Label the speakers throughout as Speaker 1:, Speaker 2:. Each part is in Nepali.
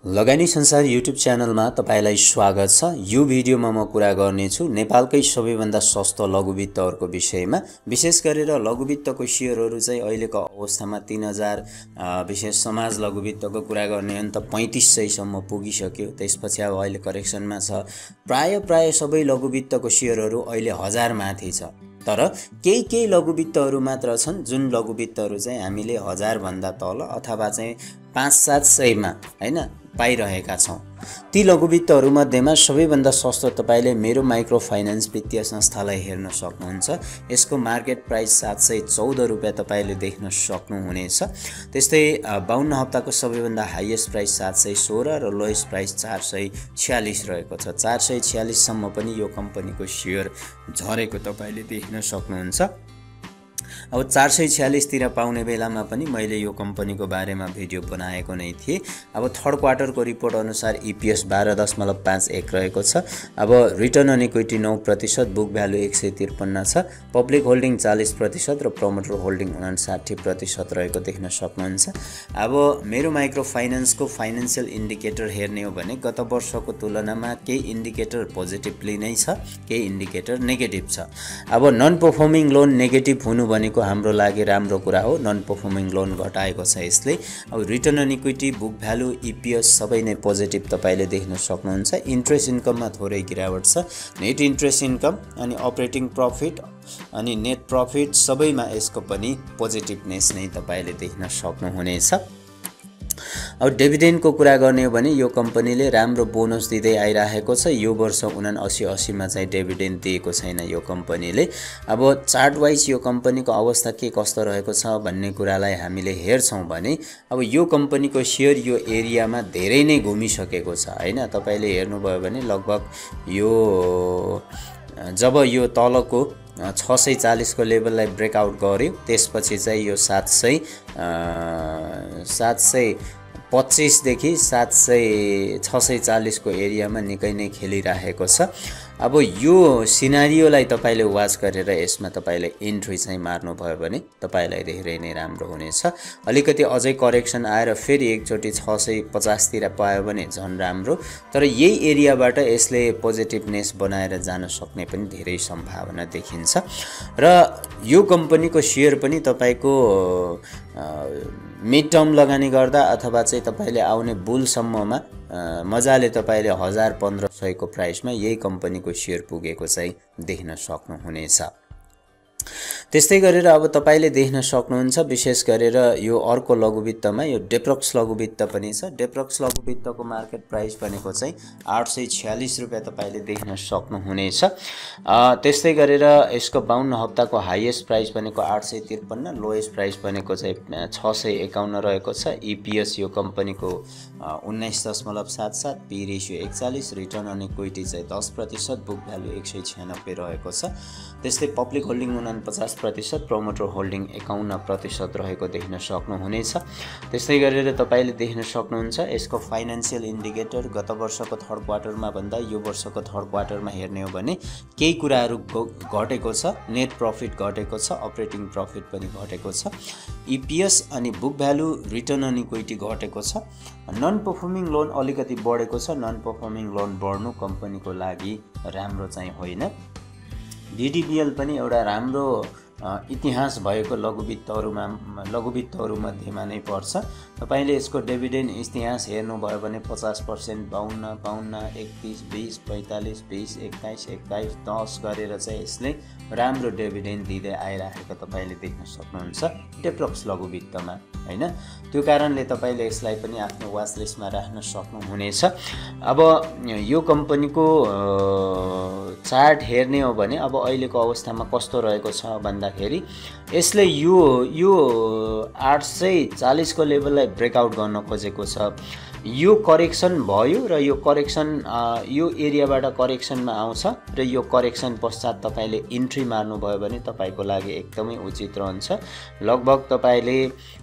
Speaker 1: लगानी संसार युट्युब च्यानलमा तपाईलाई स्वागत छ। यो भिडियोमा म कुरा गर्नेछु नेपालकै सबैभन्दा सस्तो लघुवित्तहरूको विषयमा। विशेष गरेर लघुवित्तको शेयरहरू चाहिँ अहिलेको अवस्थामा 3000 विशेष समाज लघुवित्तको कुरा गर्ने हो भने त 3500 सम्म पुगिसक्यो। त्यसपछि अब अहिले करेक्सनमा छ। प्राय सबै लघुवित्तको शेयरहरू अहिले 1000 माथि छ। तर केही लघुवित्तहरू मात्र छन् जुन लघुवित्तहरू चाहिँ हामीले 1000 भन्दा तल अथवा चाहिँ 500-700 मा हैन पाइरहेका छौं। ती लघुवित्तहरू मध्येमा सबैभन्दा सस्तो तपाईले मेरो माइक्रो फाइनान्स वित्तीय संस्थालाई हेर्न सक्नुहुन्छ। यसको मार्केट प्राइस 714 रुपैयाँ तपाईले देख्न सक्नुहुनेछ। त्यस्तै 52 हप्ताको सबैभन्दा हाईएस्ट प्राइस 716 र लोएस्ट प्राइस 446 रहेको छ। 446 सम्म पनि यो कम्पनीको शेयर झरेको तपाईले देख्न सक्नुहुन्छ। अब 446 तिर पाउने बेलामा पनि मैले यो कम्पनीको बारेमा भिडियो बनाएको नै थिए। अब थर्ड क्वार्टरको रिपोर्ट अनुसार EPS 12.51 रहेको छ। अब return on equity 9%, book value 153 छ, पब्लिक होल्डिङ 40% र प्रमोटर होल्डिङ 59% रहेको देख्न सक्नुहुन्छ। अब मेरो माइक्रो फाइनान्सको फाइनान्शियल इन्डिकेटर हेर्ने हो भने गत वर्षको तुलनामा केही इन्डिकेटर पोजिटिभली नै छ, केही इन्डिकेटर नेगेटिभ छ। अब नन परफर्मिङ लोन नेगेटिभ हुनु भनेको हाम्रो लागि राम्रो कुरा हो। नन परफर्मिङ लोन घटाएको छ यसले। अब return on equity, book value, EPS सबै नै पोजिटिभ तपाईले देख्न सक्नुहुन्छ। इन्ट्रेस्ट इन्कममा थोरै गिरावट छ। नेट इन्ट्रेस्ट इन्कम अनि अपरेटिङ प्रफिट अनि नेट प्रफिट सबैमा यसको पनि पोजिटिभनेस नै तपाईले देख्न सक्नुहुनेछ। अब डिभिडेन्डको कुरा गर्ने हो भने यो कम्पनीले राम्रो बोनस दिँदै आइरहेको छ। यो वर्ष 79-80 मा चाहिँ डिभिडेन्ड दिएको छैन यो कम्पनीले। अब चार्ट वाइज यो कम्पनीको अवस्था के कस्तो रहेको छ भन्ने कुरालाई हामीले हेर्छौं भने अब यो कम्पनीको शेयर यो एरियामा धेरै नै घुमिसकेको छ हैन। तपाईले हेर्नुभयो भने लगभग यो जब यो तलको 640 को लेभललाई ब्रेकआउट गर्यो त्यसपछि चाहिँ यो 725 देखि 640 को एरियामा निकै नै खेलिरहेको छ। अब यो सिनारियोलाई तपाईले वाच गरेर यसमा तपाईले एन्ट्री चाहिँ मार्नु भयो भने तपाईलाई धेरै नै राम्रो हुनेछ। अलिकति अझै करेक्सन आएर फेरि एकचोटी 650 तिर पायो भने झन् राम्रो। तर यही एरियाबाट यसले पोजिटिभनेस बनाएर जान सक्ने पनि धेरै सम्भावना देखिन्छ। र यो कम्पनीको शेयर पनि तपाईको मिड टर्म लगानी गर्दा अथवा चाहिँ तपाईले आउने बुल सम्ममा मजाले तपाईले 1000-1500 को प्राइसमा यही कम्पनीको शेयर पुगेको चाहिँ देख्न सक्नुहुनेछ। त्यस्तै गरेर अब तपाईले देख्न सक्नुहुन्छ विशेष गरेर यो अर्को लघुवित्तमा यो डेप्रोक्स लघुवित्त पनि छ। डेप्रोक्स लघुवित्तको मार्केट प्राइस भनेको चाहिँ 846 रुपैयाँ तपाईले देख्न सक्नुहुनेछ। त्यस्तै गरेर यसको 52 हप्ताको हाईएस्ट प्राइस भनेको 853, लोएस्ट प्राइस भनेको चाहिँ 651 रहेको छ। EPS यो कम्पनीको 19.77, P ratio 41, return on equity चाहिँ 10%, बुक भ्यालु 196 रहेको छ। त्यस्तै पब्लिक होल्डिङ 49%, प्रमोटर होल्डिङ 51% रहेको देख्न सक्नुहुनेछ। त्यस्तै गरेर तपाईले देख्न सक्नुहुन्छ यसको फाइनान्शियल इन्डिकेटर गत वर्षको थर्ड क्वार्टरमा भन्दा यो वर्षको थर्ड क्वार्टरमा हेर्ने हो भने केही कुराहरू घटेको छ। नेट प्रफिट घटेको छ, अपरेटिङ प्रफिट पनि घटेको छ, EPS अनि book value, return on equity घटेको छ। नन परफर्मिङ लोन अलिकति बढेको छ। नन परफर्मिङ लोन बढ्नु कम्पनीको लागि राम्रो चाहिँ होइन। DDBL पनि एउटा राम्रो इतिहास भएको लघुवित्तहरू मध्येमा नै पर्छ। तपाईले यसको डिभिडेन्ड इतिहास हेर्नुभयो भने 50%, 52, 31, 20, 45, 20, 21, 10 गरेर चाहिँ यसले राम्रो डिभिडेन्ड दिँदै आइरहेको तपाईले देख्न सक्नुहुन्छ डेप्रोक्स लघुवित्तमा हैन। त्यो कारणले तपाईले यसलाई पनि आफ्नो वाच लिस्टमा राख्न सक्नुहुनेछ। अब यो कम्पनीको चार्ट हेर्ने हो भने अब अहिलेको अवस्थामा कस्तो रहेको छ भन्दाखेरि यसले यो 840 को लेभललाई ब्रेकआउट गर्न खोजेको छ। यो करेक्सन भयो र यो करेक्सन यो एरियाबाट करेक्सनमा आउँछ र यो करेक्सन पश्चात तपाईले इन्ट्री मार्नु भयो भने तपाईको लागि एकदमै उचित रहन्छ। लगभग तपाईले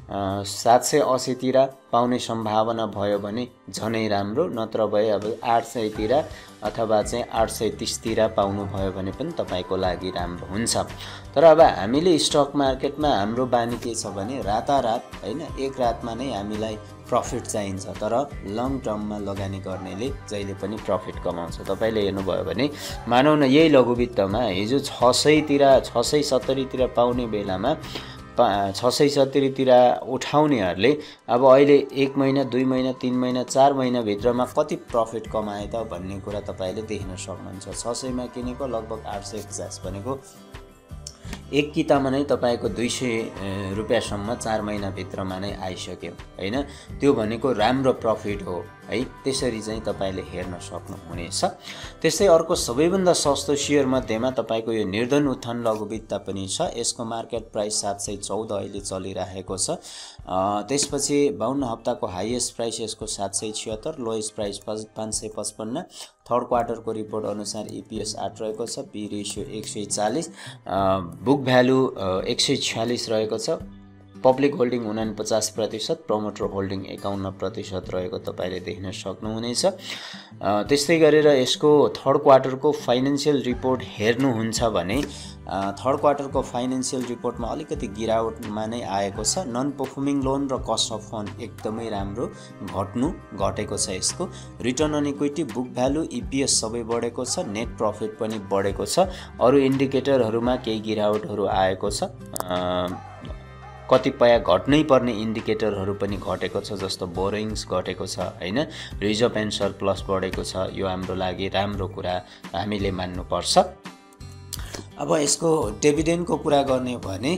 Speaker 1: 780 तिर पाउने सम्भावना भयो भने झनै राम्रो, नत्र भए अब 800 तिर अथवा चाहिँ 830 तिर पाउनु भयो भने पनि तपाईको लागि राम्रो हुन्छ। तर अब हामीले स्टक मार्केटमा हाम्रो बानी के छ भने रातारात हैन एक रातमा नै हामीलाई प्रफिट चाहिन्छ, तर लङ टर्ममा लगानी गर्नेले जहिले पनि प्रफिट कमाउँछ। तपाईले हेर्नुभयो भने मानौ न यही लघुवित्तमा हिजो 670 तिर पाउने बेलामा 670 तिर उठाउनेहरूले अब अहिले 1 महिना 2 महिना 3 महिना 4 महिना भित्रमा कति प्रफिट कमाए त भन्ने कुरा तपाईले देख्न सक्नुहुन्छ। 600 मा किनेको लगभग 850 भनेको एक कितामा नै तपाईको 200 रुपैयाँसम्म 4 महिना भित्रमा नै आइसक्यो हैन। त्यो भनेको राम्रो प्रफिट हो है। त्यसरी चाहिँ तपाईले हेर्न सक्नुहुनेछ। त्यस्तै अर्को सबैभन्दा सस्तो शेयर मध्येमा तपाईको यो निर्धन उत्थान लघुवित्त पनि छ। यसको मार्केट प्राइस 714 अहिले चलिरहेको छ। त्यसपछि 52 हप्ताको हाईएस्ट प्राइस यसको 776, लोएस्ट प्राइस 555। थर्ड क्वार्टरको रिपोर्ट अनुसार EPS 8 रहेको छ, पी रेशियो 140, बुक भ्यालु 146 रहेको छ, पब्लिक होल्डिङ 49%, प्रमोटर होल्डिङ 51% रहेको तपाईले देख्न सक्नुहुनेछ। त्यस्तै गरेर यसको थर्ड क्वार्टरको फाइनान्शियल रिपोर्ट हेर्नुहुन्छ भने थर्ड क्वार्टरको फाइनान्शियल रिपोर्टमा अलिकति गिरावटमा नै आएको छ। नन परफर्मिङ लोन र कस्ट अफ फन्ड एकदमै राम्रो घटेको छ। यसको return on equity, book value, EPS सबै बढेको छ, नेट प्रफिट पनि बढेको छ। अरु इन्डिकेटरहरुमा केही गिरावटहरु आएको छ। कतिपय घट्नै पर्ने इन्डिकेटरहरु पनि घटेको छ, जस्तो बोरोइङ्स घटेको छ हैन, रिजर्भ एन्ड सरप्लस बढेको छ। यो हाम्रो लागि राम्रो कुरा हामीले मान्नुपर्छ। अब यसको डिभिडेन्डको कुरा गर्ने भने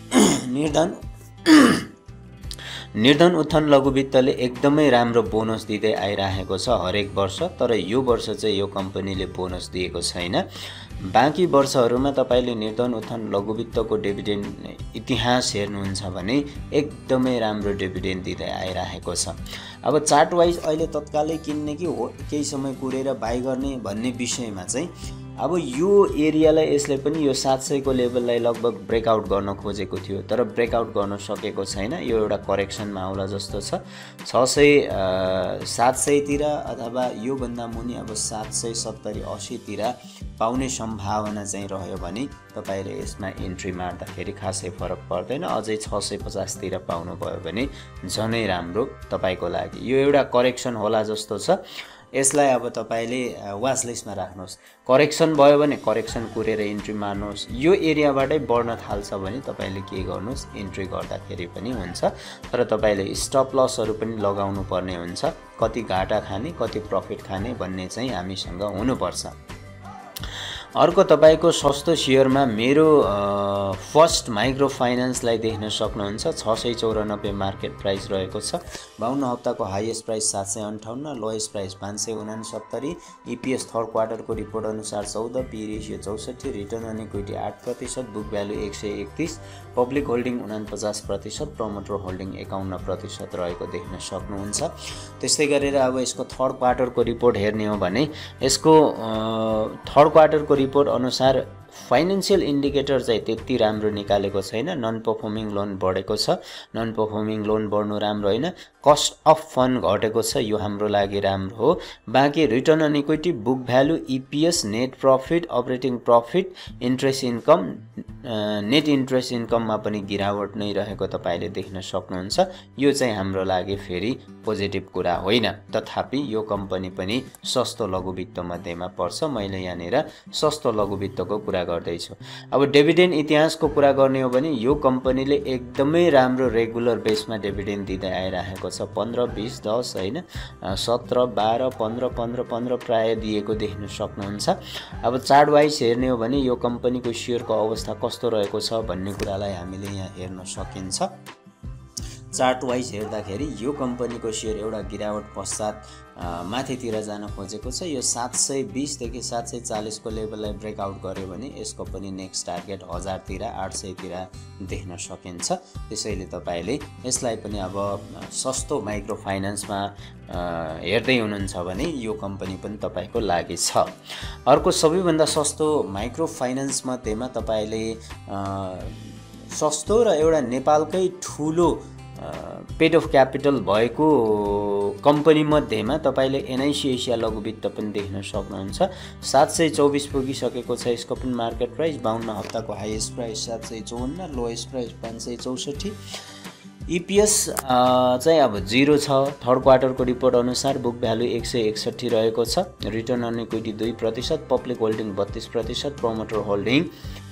Speaker 1: निर्धन उत्थान लघुवित्तले एकदमै राम्रो बोनस दिँदै आइरहेको छ हरेक वर्ष। तर यो वर्ष चाहिँ यो कम्पनीले बोनस दिएको छैन। बाँकी वर्षहरुमा तपाईले निर्धन उत्थान लघुवित्तको डिभिडेन्ड इतिहास हेर्नुहुन्छ भने एकदमै राम्रो डिभिडेन्ड दिँदै आइरहेको छ। अब चार्ट वाइज अहिले तत्कालै किन्ने कि केही समय कुरेर बाइ गर्ने भन्ने विषयमा चाहिँ अब यो एरियालाई यसले पनि यो 700 को लेभललाई लगभग ब्रेकआउट गर्न खोजेको थियो, तर ब्रेकआउट गर्न सकेको छैन। यो एउटा करेक्सनमा आउला जस्तो छ। 700 तिर अथवा यो भन्दा मुनि अब 770 80 तिर पाउने सम्भावना चाहिँ रह्यो भने तपाईले यसमा इन्ट्री मार्दाखेरि खासै फरक पर्दैन। अझै 650 तिर पाउनु भयो भने झनै राम्रो तपाईको लागि। यो एउटा करेक्सन होला जस्तो छ। यसलाई अब तपाईले वाच लिस्टमा राख्नुहोस्। करेक्सन भयो भने करेक्सन कुरेर इन्ट्री मार्नुहोस्। यो एरियाबाटै बढ्न थाल्छ भने तपाईले के गर्नुहोस्, इन्ट्री गर्दाखेरि पनि हुन्छ। तर तपाईले स्टप लसहरु पनि लगाउनु पर्ने हुन्छ। कति घाटा खाने कति प्रफिट खाने भन्ने चाहिँ हामीसँग हुनुपर्छ। अर्को तपाईको सस्तो शेयरमा मेरो फर्स्ट माइक्रो फाइनान्सलाई देख्न सक्नुहुन्छ। 694 मार्केट प्राइस रहेको छ। 52 हप्ताको highest price 758, lowest price 569। EPS third क्वार्टरको रिपोर्ट अनुसार 14, P ratio 64, return on equity 8%, book value 131, public holding 49%, promoter holding 51% रहेको देख्न सक्नुहुन्छ। त्यस्तै गरेर अब यसको थर्ड क्वार्टरको रिपोर्ट हेर्ने हो भने यसको थर्ड क्वार्टरको रिपोर्ट अनुसार फाइनान्शियल इन्डिकेटर चाहिँ त्यति राम्रो निकालेको छैन। नन परफर्मिङ लोन बढेको छ। नन परफर्मिङ लोन बढ्नु राम्रो हैन। कस्ट अफ फन्ड घटेको छ, यो हाम्रो लागि राम्रो हो। बाँकी return on equity, book value, EPS, net profit, operating profit, interest income, net interest इन्कममा पनि गिरावट नै रहेको तपाईले देख्न सक्नुहुन्छ। यो चाहिँ हाम्रो लागि फेरि पोजिटिभ कुरा होइन। तथापि यो कम्पनी पनि सस्तो लघुवित्त मध्येमा पर्छ। मैले यहाँनिर सस्तो लघुवित्तको कुरा गर्दैछु। अब डिभिडेन्ड इतिहासको कुरा गर्ने हो भने यो कम्पनीले एकदमै राम्रो रेगुलर बेसमा डिभिडेन्ड दिँदै आइरहेको छ। 15 20 10 हैन, 17 12 15 15 15 प्राय दिएको देख्न सक्नुहुन्छ। अब चार्ट वाइज हेर्ने हो भने यो कम्पनीको शेयरको अवस्था कस्तो रहेको छ भन्ने कुरालाई हामीले यहाँ हेर्न सकिन्छ। चार्ट वाइज हेर्दाखेरि यो कम्पनीको शेयर एउटा गिरावट पश्चात माथितिर जान खोजेको छ। यो 720 देखि 740 को लेभललाई ब्रेकआउट गर्यो भने यसको पनि नेक्स्ट टार्गेट 1000 तिर 800 तिर देख्न सकिन्छ। त्यसैले तपाईले यसलाई पनि अब सस्तो माइक्रो फाइनान्समा हेर्दै हुनुहुन्छ भने यो कम्पनी पनि तपाईको लागि छ। अर्को सबैभन्दा सस्तो माइक्रो फाइनान्स मध्येमा तपाईले सस्तो र एउटा नेपालकै ठूलो पेड अफ क्यापिटल भएको कम्पनी मध्येमा तपाईले NIC एसिया लघुवित्त पनि देख्न सक्नुहुन्छ। 724 पुगिसकेको छ यसको पनि मार्केट प्राइस। 52 हप्ताको highest price 754, lowest price 564। EPS चाहिँ अब 0 छ। थर्ड क्वार्टरको रिपोर्ट अनुसार बुक भ्यालु 161 रहेको छ। Return on equity 2%, public holding 32%, promoter holding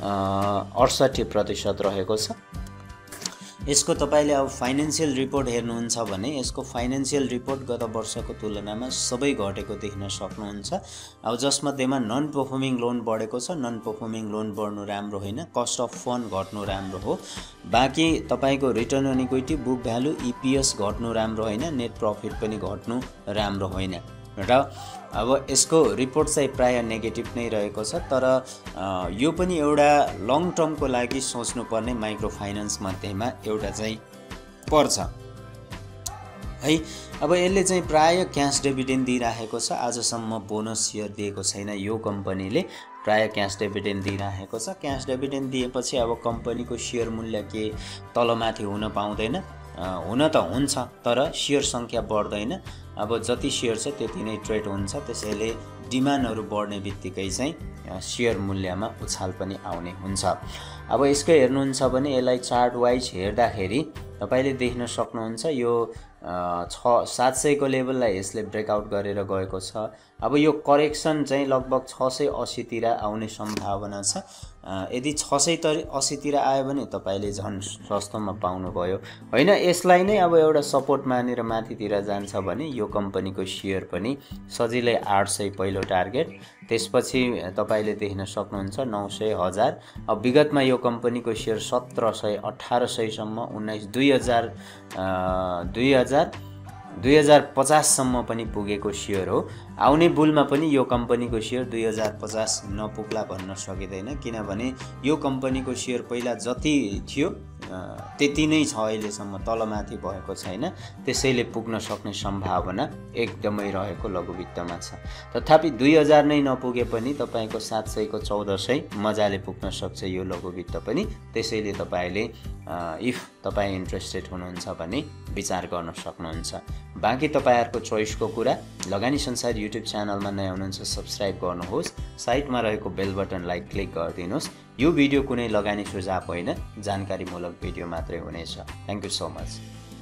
Speaker 1: 68% रहेको छ। यसको तपाईले अब फाइनान्शियल रिपोर्ट हेर्नुहुन्छ भने यसको फाइनान्शियल रिपोर्ट गत वर्षको तुलनामा सबै घटेको देख्न सक्नुहुन्छ। अब जसमध्येमा नन परफर्मिङ लोन बढेको छ। नन परफर्मिङ लोन बढ्नु राम्रो होइन, कस्ट अफ फन्ड घट्नु राम्रो हो। बाँकी तपाईको return on equity, book value, EPS घट्नु राम्रो होइन, नेट प्रफिट पनि घट्नु राम्रो होइन र अब यसको रिपोर्ट चाहिँ प्राय नेगेटिभ नै रहेको छ। तर यो पनि एउटा लङ टर्मको लागि सोच्नुपर्ने माइक्रो फाइनान्स मध्येमा एउटा चाहिँ पर्छ है। अब यसले चाहिँ प्राय क्यास डिभिडेन्ड दिइराखेको छ। आजसम्म बोनस सेयर दिएको छैन यो कम्पनीले, प्राय क्यास डिभिडेन्ड दिइराखेको छ। क्यास डिभिडेन्ड दिएपछि अब कम्पनीको सेयर मूल्य के तलमाथि हुन पाउँदैन, हुन त हुन्छ तर सेयर सङ्ख्या बढ्दैन। अब जति सेयर छ त्यति नै ट्रेड हुन्छ, त्यसैले डिमान्डहरू बढ्ने बित्तिकै चाहिँ सेयर मूल्यमा उछाल पनि आउने हुन्छ। अब यसको हेर्नुहुन्छ भने यसलाई चार्ट वाइज हेर्दाखेरि तपाईले देख्न सक्नुहुन्छ यो 700 को लेभललाई यसले ब्रेकआउट गरेर गएको छ। अब यो करेक्सन चाहिँ लगभग 680 तिर आउने सम्भावना छ। यदि 680 तिर आयो भने तपाईले झन् सस्तोमा पाउनुभयो होइन। यसलाई नै अब एउटा सपोर्ट मानेर माथितिर जान्छ भने यो कम्पनीको सेयर पनि सजिलै 800 पहिलो टार्गेट, त्यसपछि तपाईले देख्न सक्नुहुन्छ 900, 1000। अब विगतमा यो कम्पनीको सेयर 1700, 1800 सम्म 2050 सम्म पनि पुगेको सेयर हो। आउने बुलमा पनि यो कम्पनीको सेयर 2050 नपुग्ला भन्न सकिँदैन, किनभने यो कम्पनीको सेयर पहिला जति थियो त्यति नै छ, अहिलेसम्म तलमाथि भएको छैन। त्यसैले पुग्न सक्ने सम्भावना एकदमै रहेको लघुवित्तमा छ। तथापि 2000 नै नपुगे पनि तपाईको 700 को 1400 मजाले पुग्न सक्छ यो लघुवित्त पनि। त्यसैले तपाईले इफ तपाई इन्ट्रेस्टेड हुनुहुन्छ भने विचार गर्न सक्नुहुन्छ। बाँकी तपाईहरुको चोइसको कुरा। लगानी संसार युट्युब च्यानलमा नयाँ हुनुहुन्छ सब्स्क्राइब गर्नुहोस्, साइडमा रहेको बेल बटनलाई क्लिक गरिदिनुहोस्। यो भिडियो कुनै लगानी सुझाव होइन, जानकारीमूलक भिडियो मात्रै हुनेछ। Thank you so much.